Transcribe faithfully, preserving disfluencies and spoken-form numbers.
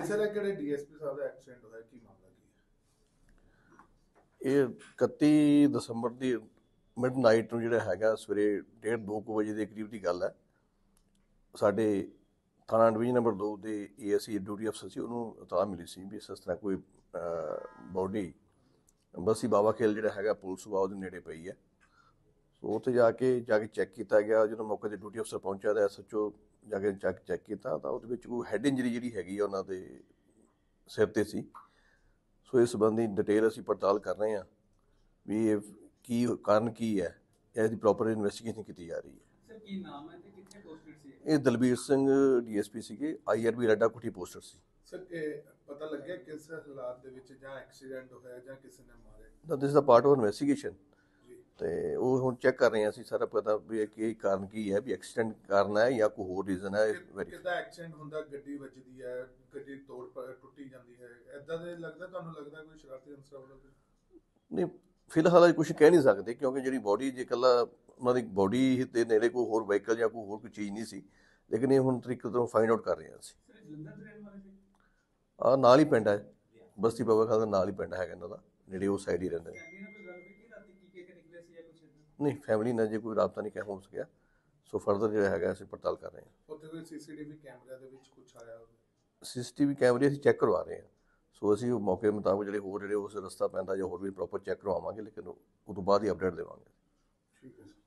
Sir ਇਹ ਕਿਹੜੇ DSP ਸਾਹਿਬ ਦਾ accident ਹੋਇਆ, ਕੀ ਮਾਮਲਾ ਕੀ ਹੈ? ਇਹ ਇਕੱਤੀ ਦਸੰਬਰ ਦੀ ਮਿਡ ਨਾਈਟ ਨੂੰ ਜਿਹੜਾ ਹੈਗਾ ਸਵੇਰੇ ਡੇਢ ਦੋ ਕੁ ਵਜੇ ਦੇ ਕਰੀਬ ਦੀ ਗੱਲ ਹੈ। ਸਾਡੇ ਥਾਣਾ ਡਿਵੀਜ਼ਨ ਨੰਬਰ ਦੋ ਦੇ ਏਐਸਸੀ ਡਿਊਟੀ ਅਫਸਰ ਸੀ, ਉਹਨੂੰ ਇਤਲਾਹ ਮਿਲੀ ਸੀ ਵੀ ਇਸ ਤਰ੍ਹਾਂ ਕੋਈ ਬੋਡੀ ਬਸੀ ਬਾਬਾ ਖੇਲ ਜਿਹੜਾ ਹੈਗਾ ਪੁਲਿਸ ਵਾ ਉਹਦੇ ਨੇੜੇ ਪਈ ਹੈ। ਸੋ ਉੱਥੇ ਜਾ ਕੇ ਜਾ ਕੇ ਚੈੱਕ ਕੀਤਾ ਗਿਆ। ਜਦੋਂ ਮੌਕੇ 'ਤੇ ਡਿਊਟੀ ਅਫਸਰ ਪਹੁੰਚਿਆ ਤਾਂ ਐਸ ਐਚ ਓ ਜਾ ਕੇ ਚੈੱਕ ਚੈੱਕ ਕੀਤਾ ਤਾਂ ਉਹਦੇ ਵਿੱਚ ਕੋਈ ਹੈਡ ਇੰਜਰੀ ਜਿਹੜੀ ਹੈਗੀ ਆ ਉਹਨਾਂ ਦੇ ਸਿਰ 'ਤੇ ਸੀ। ਸੋ ਇਸ ਸੰਬੰਧੀ ਡਿਟੇਲ ਅਸੀਂ ਪੜਤਾਲ ਕਰ ਰਹੇ ਹਾਂ ਵੀ ਇਹ ਕੀ ਕਾਰਨ ਕੀ ਹੈ, ਇਹਦੀ ਪ੍ਰੋਪਰ ਇਨਵੈਸਟੀਗੇਸ਼ਨ ਕੀਤੀ ਜਾ ਰਹੀ ਹੈ। ਸਰ ਕੀ ਨਾਮ ਹੈ ਤੇ ਕਿੱਥੇ ਪੋਸਟਡ ਸੀ? ਇਹ ਦਲਬੀਰ ਸਿੰਘ ਡੀਐਸਪੀ ਸੀਗੇ, ਆਈਆਰਬੀ ਰੱਡਾ ਕੁੱਟੀ ਪੋਸਟਡ ਸੀ। ਸਰ ਇਹ ਪਤਾ ਲੱਗਿਆ ਕਿਸ ਹਾਲਾਤ ਦੇ ਵਿੱਚ ਜਾਂ ਐਕਸੀਡੈਂਟ ਹੋਇਆ ਜਾਂ ਕਿਸੇ ਨੇ ਮਾਰੇ? ਨਾ ਦਿਸ ਦਾ ਪਾਰਟ ਆਫ ਇਨਵੈਸਟੀਗੇਸ਼ਨ ਤੇ ਉਹ ਹੁਣ ਚੈੱਕ ਕਰ ਰਹੇ ਹਾਂ ਅਸੀਂ ਸਾਰਾ ਪਤਾ ਵੀ ਇਹ ਕੀ ਕਾਰਨ ਕੀ ਹੈ, ਵੀ ਐਕਸੀਡੈਂਟ ਕਾਰਨ ਹੈ ਜਾਂ ਕੋਈ ਹੋਰ ਰੀਜ਼ਨ ਹੈ। ਕਿੱਦਾਂ ਐਕਸੀਡੈਂਟ ਹੁੰਦਾ? ਗੱਡੀ ਵੱਜਦੀ ਹੈ, ਗੱਡੀ ਤੋੜ ਟੁੱਟੀ ਜਾਂਦੀ ਹੈ, ਇਦਾਂ ਦੇ ਲੱਗਦਾ ਤੁਹਾਨੂੰ? ਲੱਗਦਾ ਕੋਈ ਸ਼ਰਾਰਤੀ ਅਨਸਰ ਵੱਲੋਂ? ਨਹੀਂ, ਫਿਲਹਾਲ ਕੁਝ ਕਹਿ ਨਹੀਂ ਸਕਦੇ ਕਿਉਂਕਿ ਜਿਹੜੀ ਬੋਡੀ ਜੇ ਇਕੱਲਾ ਉਹਨਾਂ ਦੀ ਬੋਡੀ ਦੇ ਨੇੜੇ ਕੋਈ ਹੋਰ ਵਹੀਕਲ ਜਾਂ ਕੋਈ ਹੋਰ ਕੋਈ ਚੀਜ਼ ਨਹੀਂ ਸੀ, ਲੇਕਿਨ ਇਹ ਹੁਣ ਤਰੀਕੇ ਤੋਂ ਫਾਈਂਡ ਆਊਟ ਕਰ ਰਹੇ ਹਾਂ ਅਸੀਂ। ਆ ਨਾਲ ਹੀ ਪਿੰਡ ਹੈ, ਬਸਤੀ ਬਾਬਾ ਖਾਲ ਦਾ ਨਾਲ ਹੀ ਪਿੰਡ ਹੈਗਾ ਇਹਨਾਂ ਦਾ, ਨੇੜੇ ਉਸ ਸਾਈਡ ਹੀ ਰਹਿੰਦੇ ਨੇ। ਨਹੀਂ, ਫੈਮਿਲੀ ਨਾਲ ਜੇ ਕੋਈ ਰਾਬਤਾ ਨਹੀਂ ਕਹਿ ਹੋ ਸਕਿਆ। ਸੋ ਫਰਦਰ ਜਿਹੜਾ ਹੈਗਾ ਅਸੀਂ ਪੜਤਾਲ ਕਰ ਰਹੇ ਹਾਂ। ਉੱਥੇ ਕੋਈ ਸੀਸੀਟੀਵੀ ਕੈਮਰਿਆਂ ਦੇ ਵਿੱਚ ਕੁਝ ਆਇਆ ਹੋਵੇ? ਸੀਸੀਟੀਵੀ ਕੈਮਰੇ ਅਸੀਂ ਚੈੱਕ ਕਰਵਾ ਰਹੇ ਹਾਂ। ਸੋ ਅਸੀਂ ਮੌਕੇ ਮੁਤਾਬਕ ਜਿਹੜੇ ਹੋਰ ਜਿਹੜੇ ਉਸ ਰਸਤਾ ਪੈਂਦਾ ਜਾਂ ਹੋਰ ਵੀ ਪ੍ਰੋਪਰ ਚੈੱਕ ਕਰਵਾਵਾਂਗੇ, ਲੇਕਿਨ ਉਹ ਤੋਂ ਬਾਅਦ ਹੀ ਅਪਡੇਟ ਦੇਵਾਂਗੇ। ਠੀਕ ਹੈ ਸਰ।